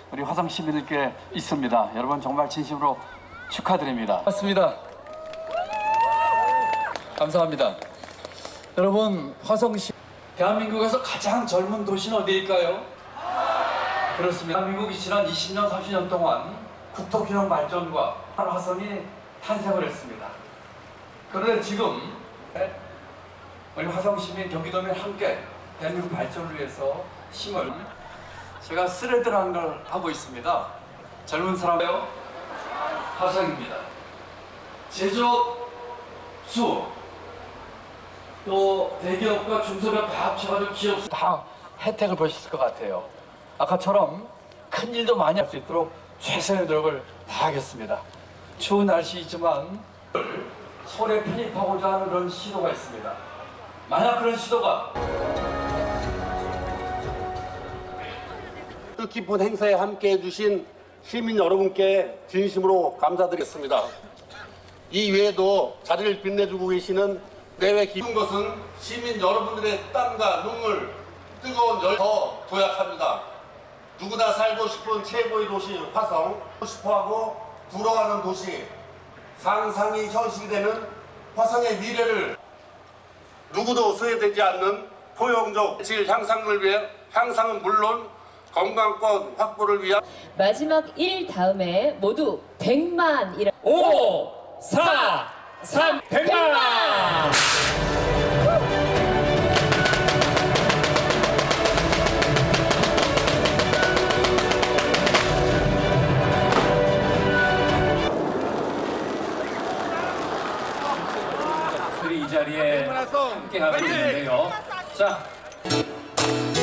우리 화성 시민들께 있습니다. 여러분 정말 진심으로 축하드립니다. 맞습니다. 감사합니다. 여러분 화성시 대한민국에서 가장 젊은 도시는 어디일까요? 그렇습니다. 대한민국이 지난 20년, 30년 동안 국토균형 발전과 화성이 탄생을 했습니다. 그런데 지금 우리 화성 시민, 경기도민 함께 대한민국 발전을 위해서 힘을 제가 스레드라는 걸 하고 있습니다. 젊은 사람이요 화성입니다. 제조업, 수업, 또 대기업과 중소기업 다 합쳐가지고 기업 다 혜택을 보셨을 것 같아요. 아까처럼 큰 일도 많이 할 수 있도록 최선의 노력을 다하겠습니다. 추운 날씨이지만 서울에 편입하고자 하는 그런 시도가 있습니다. 만약 그런 시도가 뜻깊은 행사에 함께해 주신 시민 여러분께 진심으로 감사드리겠습니다. 이 외에도 자리를 빛내주고 계시는 내외 기쁜 것은 시민 여러분들의 땀과 눈물, 뜨거운 열 더 도약합니다. 누구나 살고 싶은 최고의 도시 화성, 싶어하고 부러워하는 도시, 상상이 현실이 되는 화성의 미래를 누구도 소외되지 않는 포용적 질 향상을 위해 향상은 물론 건강권 확보를 위한 마지막 1 다음에 모두 100만 5, 4, 3, 100만! 이 자리에 함께 하고 있는데요. 자.